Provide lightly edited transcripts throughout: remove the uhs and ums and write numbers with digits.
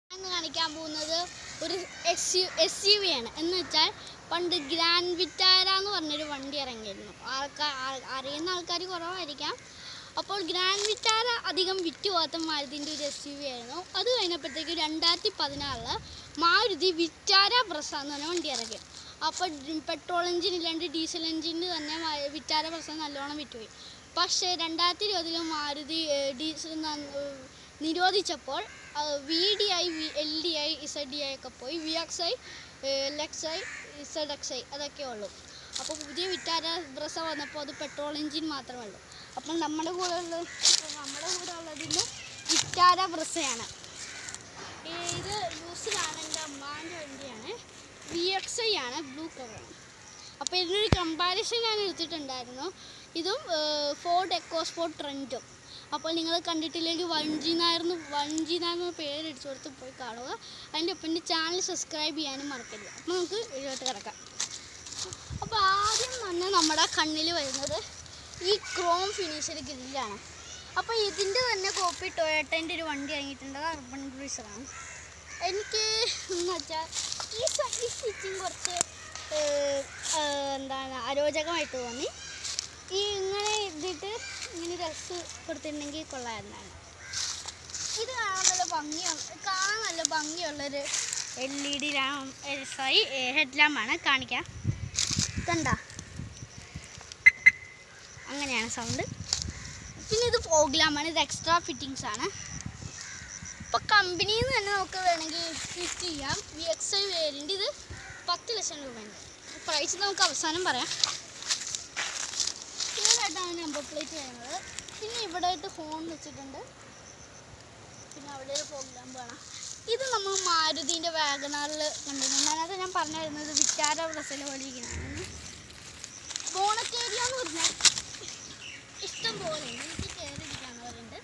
കാണിക്കാൻ പോകുന്നത് ഒരു SUV ആണ്. എന്ന് വെച്ചാൽ പണ്ട് ഗ്രാൻഡ് വിറ്റാര എന്ന് പറഞ്ഞൊരു വണ്ടി ഇറങ്ങിയിരുന്നു. അറിയുന്ന ആൾക്കാർ കുറവായിരിക്കാം. അപ്പോൾ ഗ്രാൻഡ് വിറ്റാര അധികം വിറ്റ് പോകാത്ത മാരുതിൻ്റെ ഒരു SUV ആയിരുന്നു. അത് കഴിഞ്ഞപ്പോഴത്തേക്ക് 2014 മാരുതി വിറ്റാര ബ്രസ എന്ന് പറഞ്ഞ വണ്ടി ഇറങ്ങി. അപ്പോൾ പെട്രോൾ എഞ്ചിൻ ഇല്ലാണ്ട് ഡീസൽ എഞ്ചിന് തന്നെ വിറ്റാര ബ്രസ നല്ലോണം വിറ്റുപോയി. പക്ഷേ 2020 മാരുതി ഡീസൽ നിരോധിച്ചപ്പോൾ VDI, LDI, ZDI ഒക്കെ പോയി. VXI, LXI, ZXI അതൊക്കെ ഉള്ളൂ. അപ്പോൾ പുതിയ വിറ്റാര ബ്രസ വന്നപ്പോൾ അത് പെട്രോൾ എഞ്ചിൻ മാത്രമേ ഉള്ളൂ. അപ്പോൾ നമ്മുടെ കൂടെ ഉള്ളതിന് വിറ്റാര ബ്രസയാണ്. ഇത് യൂസിലാണ്. എൻ്റെ അമ്മാൻ്റെ വണ്ടിയാണ്. VXI ആണ്, ബ്ലൂ കളറാണ്. അപ്പോൾ ഇതിനൊരു കമ്പാരിസൺ ഞാൻ എടുത്തിട്ടുണ്ടായിരുന്നു. ഇതും ഫോർഡ് എക്കോസ്പോർട്ട് ട്രെൻഡും. അപ്പോൾ നിങ്ങൾ കണ്ടിട്ടില്ലെങ്കിൽ 1G നായർന്ന് പേരടിച്ചു കൊടുത്ത് പോയി കാണുക. അതിൻ്റെ ഒപ്പം എൻ്റെ ചാനൽ സബ്സ്ക്രൈബ് ചെയ്യാനും മറക്കരുത്. അപ്പോൾ നമുക്ക് ഇതിലോട്ട് കിടക്കാം. അപ്പോൾ ആദ്യം തന്നെ നമ്മുടെ കണ്ണിൽ വരുന്നത് ഈ ക്രോം ഫിനിഷഡ് ഗ്രില്ലാണ്. അപ്പോൾ ഇതിൻ്റെ തന്നെ കോപ്പി ടൊയോട്ടൻ്റെ ഒരു വണ്ടി ഇറങ്ങിയിട്ടുണ്ട്. അർബൻ ക്രൂസറാണ്. എനിക്ക് എന്ന് വെച്ചാൽ ഈ സ്റ്റിച്ചിങ് കുറച്ച് അരോചകമായിട്ട് തോന്നി. ഇങ്ങനെ ഇതിട്ട് ഇങ്ങനെ ഡ്രസ്സ് കൊടുത്തിട്ടുണ്ടെങ്കിൽ കൊള്ളാമായിരുന്നാണ്. ഇത് കാണാൻ നല്ല ഭംഗിയുള്ളൊരു LED ഹെഡ് ലാമ്പാണ്. കാണിക്കാം. കണ്ട അങ്ങനെയാണ് സൗണ്ട്. പിന്നെ ഇത് ഫോഗ് ലാമ്പാണ്. ഇത് എക്സ്ട്രാ ഫിറ്റിങ്സ് ആണ്. ഇപ്പോൾ കമ്പനിയിൽ നിന്ന് തന്നെ നമുക്ക് വേണമെങ്കിൽ ഫിറ്റ് ചെയ്യാം. VXI variant. ഇത് 10 ലക്ഷം രൂപയുണ്ട്. പ്രൈസ് നമുക്ക് അവസാനം പറയാം. ഇതിലായിട്ടാണ് നമ്പർ പ്ലേറ്റ് വരുന്നത്. പിന്നെ ഇവിടെ ആയിട്ട് ഹോൺ വെച്ചിട്ടുണ്ട്. പിന്നെ അവിടെ ഒരു ഫോഗ് ലാമ്പ് കാണാം. ഇത് നമ്മൾ മാരുതിൻ്റെ വാഗണറിൽ കണ്ടിട്ടുണ്ട്. അതിനകത്ത് ഞാൻ പറഞ്ഞു തരുന്നത് വിറ്റാര ബ്രസയിൽ പോലെ ഇരിക്കുന്നതാണ്. ബോണറ്റ് ഏരിയ എന്ന് പറഞ്ഞാൽ ഇഷ്ടം പോലെ എനിക്ക് കയറിയിരിക്കാന്ന് പറയുന്നുണ്ട്.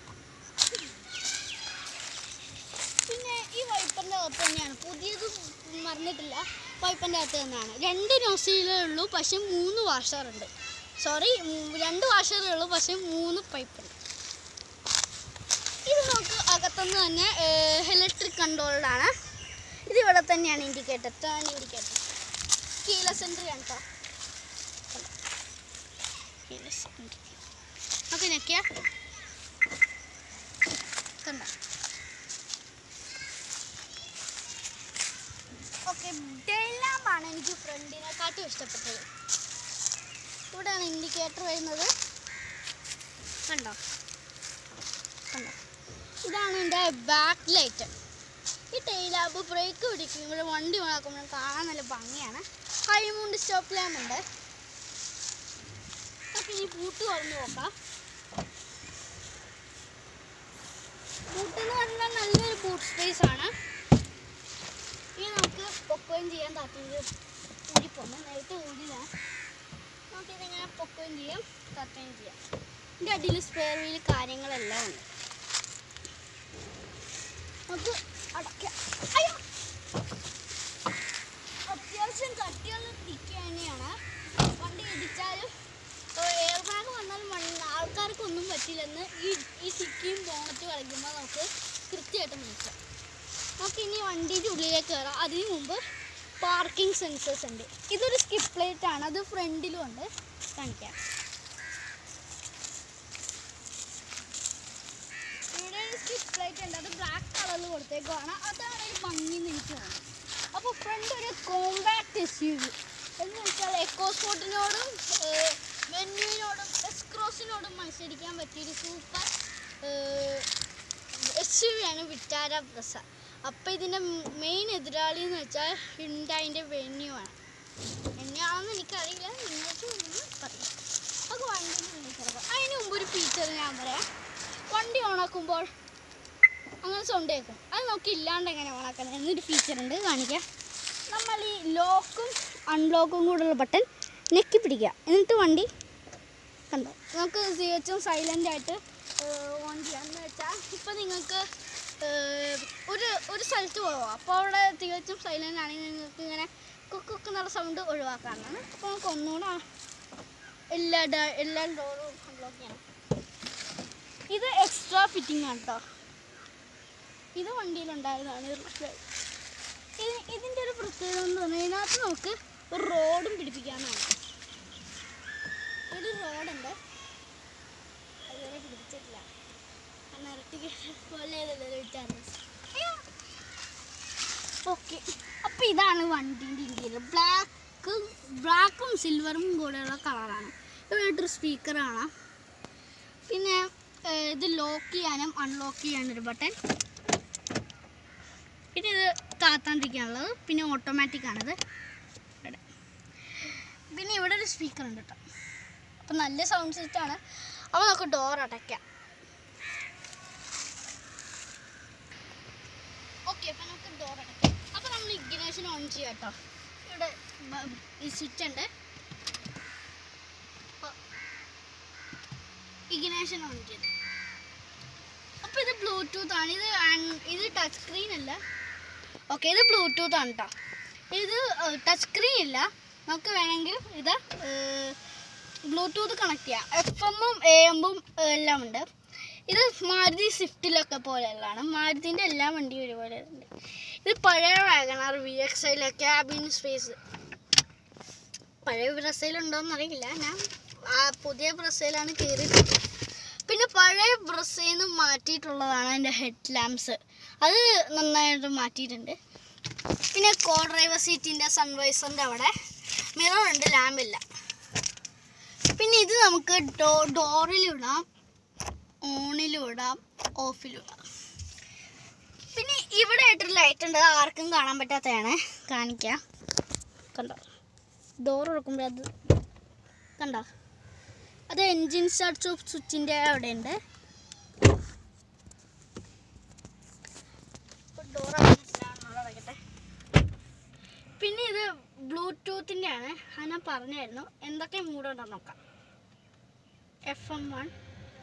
പിന്നെ ഈ വൈപ്പറിൻ്റെ അകത്ത് തന്നെയാണ്. പുതിയത് മറന്നിട്ടില്ല. വൈപ്പറിൻ്റെ അകത്ത് തന്നെയാണ്. 2 നോസിലേ ഉള്ളൂ, പക്ഷേ 3 വാഷറുണ്ട്. 2 വാഷറേ ഉള്ളൂ, പക്ഷേ 3 പൈപ്പുണ്ട്. ഇത് നമുക്ക് അകത്തുനിന്ന് തന്നെ ഇലക്ട്രിക് കൺട്രോൾഡാണ്. ഇതിവിടെ തന്നെയാണ് indicator, turn indicator. Keyless entry ആണ് കേട്ടോ. നമുക്ക് ഞെക്കിയാൽ കണ്ട. ഓക്കെ, ടെയിൽ ലാമ്പാണ് എനിക്ക് ഫ്രണ്ടിനെക്കാട്ടും ഇഷ്ടപ്പെട്ടത്. ഇവിടെയാണ് ഇൻഡിക്കേറ്റർ വരുന്നത്. കണ്ടോ. ഇതാണ് എൻ്റെ ബാക്ക് ലൈറ്റ്. ഈ ടെയിൽ ലാമ്പ് ബ്രേക്ക് പിടിക്കുമ്പോൾ വണ്ടി ഓണാക്കുമ്പോൾ കാണാൻ നല്ല ഭംഗിയാണ്. ഹൈമൗണ്ട് സ്റ്റോപ്പ് ലാമ്പുണ്ട്. നമുക്ക് ഇനി ബൂട്ട് തുറന്ന് നോക്കാം. ബൂട്ടെന്ന് പറഞ്ഞാൽ നല്ലൊരു ബൂട്ട് സ്പേസ് ആണ്. ഇനി നമുക്ക് പൊക്കുകയും ചെയ്യാൻ താല്പര്യം ഊരിപ്പോകുമ്പോൾ നേരത്തെ ഊരിലാണ്. നമുക്കിതിങ്ങനെ പൊക്കുകയും ചെയ്യാം, തട്ടുകയും ചെയ്യാം. ഇതിൻ്റെ അടിയിൽ സ്പെയർ വീൽ കാര്യങ്ങളെല്ലാം ഉണ്ട്. നമുക്ക് അടയ്ക്കാം. അത്യാവശ്യം കട്ടിയുള്ള ടിക്ക് തന്നെയാണ്. വണ്ടി ഇടിച്ചാലും എയർ ബാഗ് വന്നാൽ ആൾക്കാർക്കൊന്നും പറ്റില്ലെന്ന് ഈ ടിക്കിയും ബോണറ്റ് കളിക്കുമ്പോൾ നമുക്ക് കൃത്യമായിട്ട് മനസ്സിലാക്കാം. നമുക്കിനി വണ്ടിയുടെ ഉള്ളിലേക്ക് കയറാം. അതിന് മുമ്പ് പാർക്കിംഗ് സെൻസേഴ്സ് ഉണ്ട്. ഇതൊരു സ്കിപ്പ് ലൈറ്റ് ആണ്. അത് ഫ്രണ്ടിലും ഉണ്ട്. കാണിക്കാം. ഇവിടെ ഒരു സ്കിപ്പ് ലൈറ്റ് ഉണ്ട്. അത് ബ്ലാക്ക് കളറിൽ കൊടുത്തേക്കുവാണ്. അതാണ് ഒരു ഭംഗിന്ന് എനിക്ക് തോന്നുന്നത്. അപ്പോൾ ഫ്രണ്ട് ഒരു കോമ്പാക്ട് SUV എന്ന് വെച്ചാൽ എക്കോസ്പോർട്ടിനോടും വെന്യൂവിനോടും എസ്ക്രോസിനോടും മത്സരിക്കാൻ പറ്റിയൊരു സൂപ്പർ SUV ആണ് വിറ്റാര ബ്രസ. അപ്പോൾ ഇതിൻ്റെ മെയിൻ എതിരാളി എന്ന് വെച്ചാൽ ഹ്യുണ്ടായിൻ്റെ വെന്യൂ ആണ്. എന്നെയാണെന്ന് എനിക്കറിയില്ല, നിങ്ങൾക്ക് പറയാം. അത് വണ്ടിൻ്റെ ഉള്ളിൽ കിടക്കാം. അതിന് മുമ്പ് ഒരു ഫീച്ചർ ഞാൻ പറയാം. വണ്ടി ഓണാക്കുമ്പോൾ അങ്ങനെ സൗണ്ട് കേൾക്കും. അത് നമുക്ക് ഇല്ലാണ്ട് എങ്ങനെ ഓണാക്കണം എന്നൊരു ഫീച്ചറുണ്ട്. കാണിക്കാം. നമ്മൾ ഈ ലോക്കും അൺലോക്കും കൂടെയുള്ള ബട്ടൺ ഞെക്കി പിടിക്കുക. എന്നിട്ട് വണ്ടി കണ്ടോ നമുക്ക് തികച്ചും സൈലൻ്റായിട്ട് ഓൺ ചെയ്യാം. എന്ന് വെച്ചാൽ ഇപ്പോൾ നിങ്ങൾക്ക് ഒരു സ്ഥലത്ത് പോകാം. അപ്പോൾ അവിടെ തികച്ചും സൈലൻ്റ് ആണെങ്കിൽ നിങ്ങൾക്ക് ഇങ്ങനെ കുക്കുന്നുള്ള സൗണ്ട് ഒഴിവാക്കാനാണ്. അപ്പോൾ നമുക്ക് ഒന്നുകൂടെ എല്ലാ ഡോറും അൺലോക്ക് ചെയ്യണം. ഇത് എക്സ്ട്രാ ഫിറ്റിംഗ് ആണ് കേട്ടോ. ഇത് വണ്ടിയിലുണ്ടായതാണ്. ഇതിൻ്റെ ഒരു പ്രത്യേകത എന്ന് പറഞ്ഞാൽ ഇതിനകത്ത് നമുക്ക് ഒരു റോഡും പിടിപ്പിക്കാനാണ്. ഒരു റോഡുണ്ട്, അതുവരെ പിടിപ്പിച്ചിട്ടില്ല. ഓക്കെ, അപ്പോൾ ഇതാണ് വണ്ടീൻ്റെ ഇന്ത്യയിൽ. ബ്ലാക്കും സിൽവറും കൂടെയുള്ള കളറാണ്. ഇവിടെയായിട്ടൊരു സ്പീക്കർ കാണാം. പിന്നെ ഇത് ലോക്ക് ചെയ്യാനും അൺലോക്ക് ചെയ്യാനൊരു ബട്ടൺ. പിന്നെ ഇത് താത്താണ്ടിരിക്കാനുള്ളത്. പിന്നെ ഓട്ടോമാറ്റിക് ആണിത്. പിന്നെ ഇവിടെ ഒരു സ്പീക്കർ ഉണ്ട് കേട്ടോ. അപ്പം നല്ല സൗണ്ട് സിസ്റ്റമാണ്. അപ്പോൾ നമുക്ക് ഡോർ അടയ്ക്കാം. ഓക്കെ, അപ്പം നമുക്ക് ഡോർ അടയ്ക്കാം. അപ്പോൾ നമ്മൾ ഇഗ്നിഷൻ ഓൺ ചെയ്യാം കേട്ടോ. ഇവിടെ ഈ സ്വിച്ച് ഉണ്ട്. ഇഗ്നിഷൻ ഓൺ ചെയ്ത്. അപ്പോൾ ഇത് ബ്ലൂടൂത്ത് ആണ്. ഇത് ടച്ച് സ്ക്രീൻ അല്ല. ഓക്കെ, ഇത് ബ്ലൂടൂത്ത് ആണ് കേട്ടോ. ഇത് ടച്ച് സ്ക്രീൻ ഇല്ല. നമുക്ക് വേണമെങ്കിൽ ഇത് ബ്ലൂടൂത്ത് കണക്ട് ചെയ്യാം. FM-ഉം AM-ഉം എല്ലാം ഉണ്ട്. ഇത് മാരുതി സ്വിഫ്റ്റിലൊക്കെ പോലെയുള്ളതാണ്. മാരുതിൻ്റെ എല്ലാ വണ്ടിയും ഒരുപോലെ ഉണ്ട്. ഇത് പഴയ വാഗണർ VXI ക്യാബിൻ സ്പേസ്. പഴയ ബ്രസയിലുണ്ടോയെന്ന് അറിയില്ല. ഞാൻ പുതിയ ബ്രസയിലാണ് കയറിയിട്ടുള്ളത്. പിന്നെ പഴയ ബ്രസയിൽ നിന്ന് മാറ്റിയിട്ടുള്ളതാണ് അതിൻ്റെ ഹെഡ് ലാമ്പ്സ്. അത് നന്നായിട്ട് മാറ്റിയിട്ടുണ്ട്. പിന്നെ കോ ഡ്രൈവർ സീറ്റിൻ്റെ സൺവൈസറിൻ്റെ അവിടെ മിററുണ്ട്, ലാമ്പില്ല. പിന്നെ ഇത് നമുക്ക് ഡോറിലിടാം, ഓണിലിടാം, ഓഫിലിടാം. പിന്നെ ഇവിടെ ആയിട്ടൊരു ലൈറ്റ് ഉണ്ട്. ആർക്കും കാണാൻ പറ്റാത്തതാണ്. കാണിക്കാം. കണ്ടോ, ഡോർ തുറക്കുമ്പോൾ അത് കണ്ടോ, അത് എൻജിൻ സ്റ്റാർട്ട് സ്വിച്ചിൻ്റെ അവിടെ ഉണ്ട്. ഡോർ അടയ്ക്കട്ടെ. പിന്നെ ഇത് ബ്ലൂടൂത്തിൻ്റെ ആണ്. അത് ഞാൻ പറഞ്ഞായിരുന്നു. എന്തൊക്കെ മൂടുണ്ടെന്ന് നോക്കാം. FM1,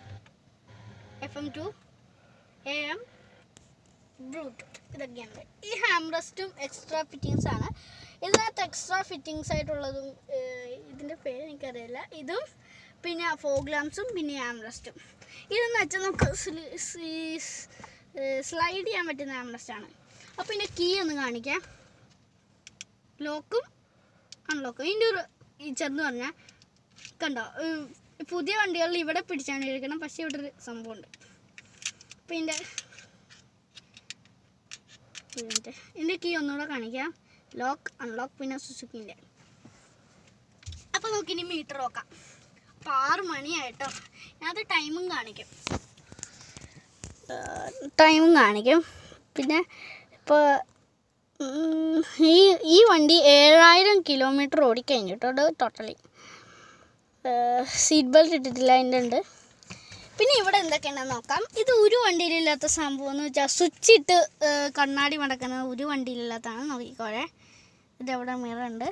FM2, AM, ബ്ലൂടൂത്ത്, ഇതൊക്കെയാണ്. ഈ ഹാംറസ്റ്റും എക്സ്ട്രാ ഫിറ്റിങ്സ് ആണ്. ഇതിനകത്ത് എക്സ്ട്രാ ഫിറ്റിങ്സ് ആയിട്ടുള്ളതും ഇതിൻ്റെ പേര് എനിക്കറിയില്ല. ഇതും പിന്നെ ഫോഗ് ലാംപ്സും പിന്നെ ഹാംറസ്റ്റും. ഇതെന്ന് വെച്ചാൽ നമുക്ക് സ്ലൈഡ് ചെയ്യാൻ പറ്റുന്ന ഹാംറസ്റ്റാണ്. അപ്പോൾ ഇതിൻ്റെ കീ ഒന്ന് കാണിക്കാം. ലോക്കും അൺലോക്കും. ഇതിൻ്റെ ഒരു ചെറുന്ന് പറഞ്ഞാൽ കണ്ടോ, പുതിയ വണ്ടികളിൽ ഇവിടെ പിടിച്ചാണ് ഇരിക്കണം. പക്ഷേ ഇവിടെ ഒരു സംഭവമുണ്ട്. അപ്പോൾ ഇതിൻ്റെ കീ ഒന്നുകൂടെ കാണിക്കാം. ലോക്ക്, അൺലോക്ക്, പിന്നെ സുസുക്കിൻ്റെ. അപ്പോൾ നമുക്കിനി മീറ്റർ നോക്കാം. അപ്പോൾ 6 മണിയായിട്ടോ. ഞാനത് ടൈമും കാണിക്കും. പിന്നെ ഇപ്പോൾ ഈ വണ്ടി 7000 കിലോമീറ്റർ ഓടിക്കഴിഞ്ഞിട്ടോ ടോട്ടലി. സീറ്റ് ബെൽറ്റ് ഇട്ടിട്ടില്ല, അതിൻ്റെ ഉണ്ട്. പിന്നെ ഇവിടെ എന്തൊക്കെയാണെന്ന് നോക്കാം. ഇത് ഒരു വണ്ടിയിലില്ലാത്ത സംഭവം എന്ന് വെച്ചാൽ സ്വിച്ച് ഇട്ട് കണ്ണാടി മടക്കുന്നത് ഒരു വണ്ടിയിലില്ലാത്തതാണ്. നോക്കിക്കോളെ, ഇതെവിടെ മിററുണ്ട്,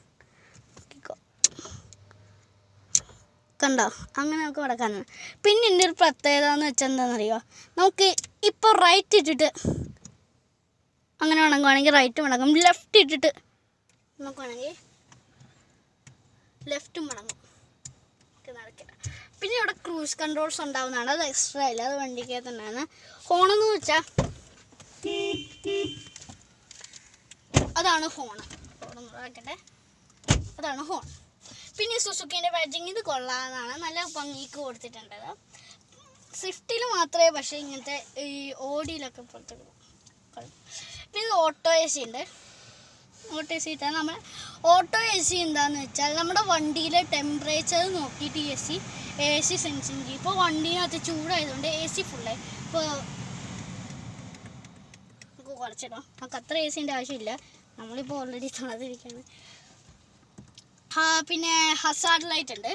കണ്ടോ, അങ്ങനെ നമുക്ക് മടക്കാനാണ്. പിന്നെ എൻ്റെ ഒരു പ്രത്യേകത എന്ന് വെച്ചാൽ എന്താണെന്നറിയോ, നമുക്ക് ഇപ്പോൾ റൈറ്റ് ഇട്ടിട്ട് അങ്ങനെ മടങ്ങുവാണെങ്കിൽ റൈറ്റ് മടങ്ങും. ലെഫ്റ്റ് ഇട്ടിട്ട് നോക്കുവാണെങ്കിൽ ലെഫ്റ്റും മടങ്ങും. നടക്കില്ല. പിന്നെ ഇവിടെ ക്രൂസ് കൺട്രോൾസ് ഉണ്ടാവുന്നതാണ്. അത് എക്സ്ട്രാ ഇല്ല, അത് വണ്ടിക്ക് തന്നെയാണ്. ഹോണെന്ന് വെച്ചാൽ അതാണ് ഹോണ്. ആക്കട്ടെ, അതാണ് ഹോൺ. പിന്നെ സുസുക്കിൻ്റെ ബാഡ്ജിങ് ഇത് കൊള്ളാവുന്നതാണ്. നല്ല ഭംഗിക്ക് കൊടുത്തിട്ടുണ്ട്. സ്വിഫ്റ്റിൽ മാത്രമേ പക്ഷേ ഇങ്ങനത്തെ ഈ ഓഡിയിലൊക്കെ പുറത്ത്. പിന്നെ ഇത് ഓട്ടോ AC ഉണ്ട്. ഓട്ടോ AC ഇട്ടാൽ നമ്മൾ ഓട്ടോ AC എന്താണെന്ന് വെച്ചാൽ നമ്മുടെ വണ്ടിയിലെ ടെമ്പറേച്ചർ നോക്കിയിട്ട് AC സെൻസിങ് ചെയ്യും. ഇപ്പോൾ വണ്ടീനകത്ത് ചൂടായതുകൊണ്ട് AC ഫുള്ളായി. ഇപ്പോൾ നമുക്ക് കുറച്ചിടാം. നമുക്ക് അത്ര ACൻ്റെ ആവശ്യമില്ല. നമ്മളിപ്പോൾ ഓൾറെഡി തണുത്തിരിക്കുകയാണ്. പിന്നെ ഹസാർഡ് ലൈറ്റ് ഉണ്ട്,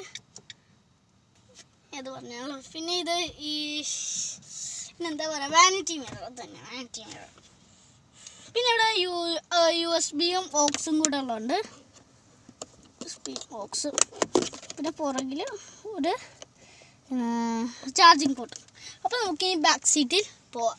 ഏത് പറഞ്ഞാലും. പിന്നെ ഇത് പിന്നെന്താ പറയുക, വാനിറ്റി മിറർ. തന്നെ വാനിറ്റി മിറർ. പിന്നെ ഇവിടെ USB-യും ഓക്സും കൂടെ ഉള്ളതുണ്ട്. ഓക്സ്. പിന്നെ പുറകിൽ ഒരു ചാർജിങ് പോർട്ട്. അപ്പോൾ നമുക്ക് ഈ ബാക്ക് സീറ്റിൽ പോവാം.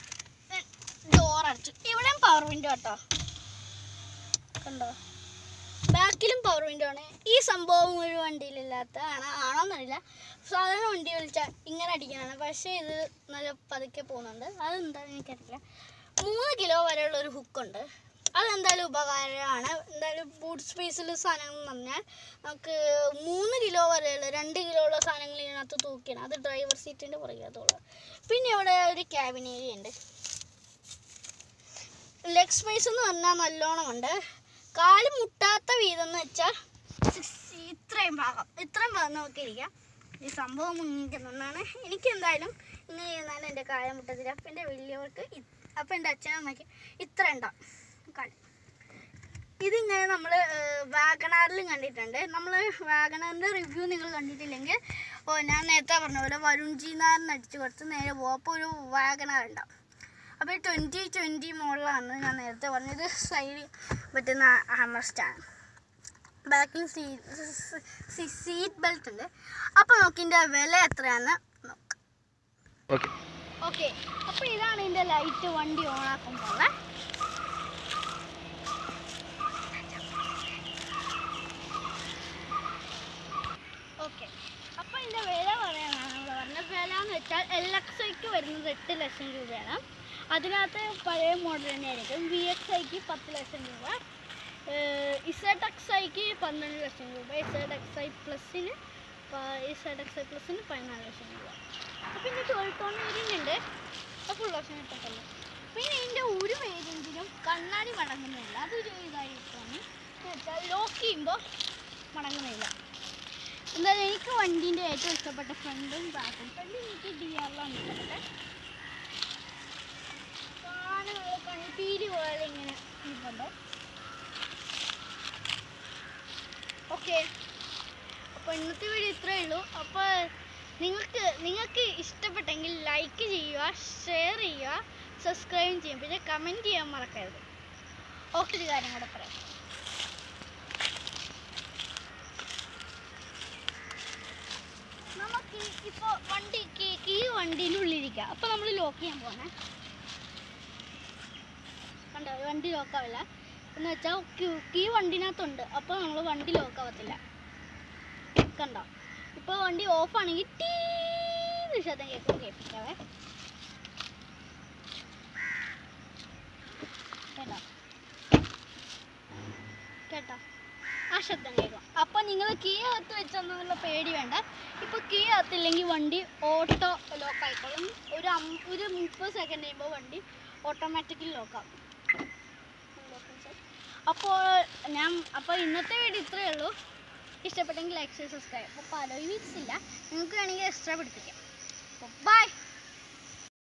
ഡോർ അടച്ചു. ഇവിടെയും പവർ വിൻഡോ കേട്ടോ, കണ്ടോ. ബാക്കിലും പവർ വിൻഡോ ആണ്. ഈ സംഭവം ഒരു വണ്ടിയിലില്ലാത്ത ആണോന്നറിയില്ല. സാധാരണ വണ്ടി വിളിച്ചാൽ ഇങ്ങനെ അടിക്കാനാണ്, പക്ഷേ ഇത് നല്ല പതുക്കെ പോകുന്നുണ്ട്. അതെന്താണെന്ന് എനിക്കറിയില്ല. 3 കിലോ വരെയുള്ള ഒരു ഹുക്കുണ്ട്. അതെന്തായാലും ഉപകാരമാണ്. എന്തായാലും ബൂട്ട് സ്പേസിൽ സാധനങ്ങൾ എന്ന് പറഞ്ഞാൽ നമുക്ക് 3 കിലോ വരെയുള്ള 2 കിലോ ഉള്ള സാധനങ്ങൾ ഇതിനകത്ത് തൂക്കിയാണ്. അത് ഡ്രൈവർ സീറ്റിൻ്റെ പുറകത്തുള്ളത്. പിന്നെ ഇവിടെ ഒരു ക്യാബിൻ ഏരിയ ഉണ്ട്. ലെഗ് സ്പേസ് എന്ന് പറഞ്ഞാൽ നല്ലോണം ഉണ്ട്. കാല് മുട്ടാത്ത വീതം എന്ന് വെച്ചാൽ ഇത്രയും ഭാഗം നോക്കിയിരിക്കാം. ഈ സംഭവം മുങ്ങിക്കുന്നതാണ്. എനിക്ക് എന്തായാലും ഇങ്ങനെ ഇരുന്നാലും എൻ്റെ കാല് മുട്ടത്തില്ല. അപ്പം എൻ്റെ വലിയവർക്ക് അപ്പം എൻ്റെ അച്ഛനമ്മയ്ക്ക് ഇത്ര ഉണ്ടാവും കാല്. ഇതിങ്ങനെ നമ്മൾ വാഗണാറിലും കണ്ടിട്ടുണ്ട്. നമ്മൾ വാഗണാറിൻ്റെ റിവ്യൂ നിങ്ങൾ കണ്ടിട്ടില്ലെങ്കിൽ ഞാൻ നേരത്തെ പറഞ്ഞ പോലെ വരുൺ ജി നായർ അടിച്ച് കുറച്ച് നേരെ പോകും. അപ്പോൾ ഒരു വാഗണാർ ഉണ്ടാവും. അപ്പോൾ 2020 മോഡലാണ് ഞാൻ നേരത്തെ പറഞ്ഞത്. സൈഡിൽ പറ്റുന്ന ഹാമർ സ്റ്റാൻഡ്, ബാക്കിൽ സീറ്റ് ബെൽറ്റ് ഉണ്ട്. അപ്പോൾ നോക്കിൻ്റെ വില എത്രയാണെന്ന് നോക്കാം. ഓക്കെ, അപ്പോൾ ഇതാണ് ഇതിൻ്റെ ലൈറ്റ്. വണ്ടി ഓണാക്കുമ്പോൾ ഓക്കെ. അപ്പോൾ ഇതിൻ്റെ വില പറയാനാണ് നമ്മൾ പറഞ്ഞത്. വില എന്ന് വെച്ചാൽ LXIക്ക് വരുന്നത് 8 ലക്ഷം രൂപയാണ്. അതിനകത്ത് പഴയ മോഡൽ തന്നെയായിരിക്കും. VXIക്ക് 10 ലക്ഷം രൂപ, ZXIക്ക് 12 ലക്ഷം രൂപ, ZXI പ്ലസിന് 14 ലക്ഷം രൂപ. പിന്നെ 12 വേരിയൻ്റ് ഉണ്ട്. അപ്പോൾ ഫുൾ ഓപ്ഷൻ കിട്ടത്തില്ല. പിന്നെ ഇതിൻ്റെ ഒരു വേരിയൻറ്റിനും കണ്ണാടി മടങ്ങുന്നില്ല. അതൊരു ഇതായിട്ടാണ് വെച്ചാൽ ലോക്ക് ചെയ്യുമ്പോൾ മടങ്ങുന്നില്ല. എന്തായാലും എനിക്ക് വണ്ടീൻ്റെ ഏറ്റവും ഇഷ്ടപ്പെട്ട ഫ്രണ്ടും ബാക്കും. ഫ്രണ്ട് എനിക്ക് DRലാണ് ഇഷ്ടപ്പെട്ടത്. കൺപീരി പോലെ ഇങ്ങനെ ഇരിപ്പുണ്ട്. ഓക്കെ, അപ്പോൾ ഇന്നത്തെ വീഡിയോ ഇത്രയേ ഉള്ളൂ. അപ്പോൾ നിങ്ങൾക്ക് ഇഷ്ടപ്പെട്ടെങ്കിൽ ലൈക്ക് ചെയ്യുക, ഷെയർ ചെയ്യുക, സബ്സ്ക്രൈബ് ചെയ്യും, പിന്നെ കമൻറ്റ് ചെയ്യാൻ മറക്കരുത്. ഓക്കെ, ഒരു കാര്യം കൂടെ പറയാം. നമുക്ക് ഇപ്പോൾ വണ്ടീൻ്റെ ഉള്ളിലിരിക്കുക. അപ്പോൾ നമ്മൾ ലോക്ക് ചെയ്യാൻ പോകണേ. കണ്ടോ, വണ്ടി ലോക്കാവില്ല എന്ന് വെച്ചാൽ കീ വണ്ടിനകത്തുണ്ട്. അപ്പോൾ നമ്മൾ വണ്ടി ലോക്കാവത്തില്ല. കണ്ടോ, ഇപ്പോൾ വണ്ടി ഓഫാണെങ്കിൽ ടീ ശബ്ദം കേൾപ്പിക്കാവേ. കേട്ടോ, ആ ശബ്ദം കേൾക്കും. അപ്പോൾ നിങ്ങൾ കീ അകത്ത് വെച്ചെന്നുള്ള പേടി വേണ്ട. ഇപ്പോൾ കീ അകത്തില്ലെങ്കിൽ വണ്ടി ഓട്ടോ ലോക്കായിക്കോളും. ഒരു 30 സെക്കൻഡ് കഴിയുമ്പോൾ വണ്ടി ഓട്ടോമാറ്റിക്കലി ലോക്കാവും. അപ്പോൾ ഇന്നത്തെ വീഡിയോ ഇത്രയേ ഉള്ളൂ. ഇഷ്ടപ്പെട്ടെങ്കിൽ ലൈക്ക് ചെയ്ത് സബ്സ്ക്രൈബ്. അപ്പോൾ പല വീഡിയോസ് ഇല്ല, നിങ്ങൾക്ക് വേണമെങ്കിൽ എക്സ്ട്രാ പിടിപ്പിക്കാം. അപ്പോൾ ബൈ.